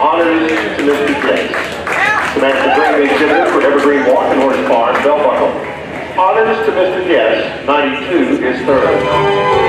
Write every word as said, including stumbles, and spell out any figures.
Honors to Mister Jess. Samantha Green, the exhibitor for Evergreen Walking Horse Farm, bell buckle. Honors to Mister Jess, ninety-two is third.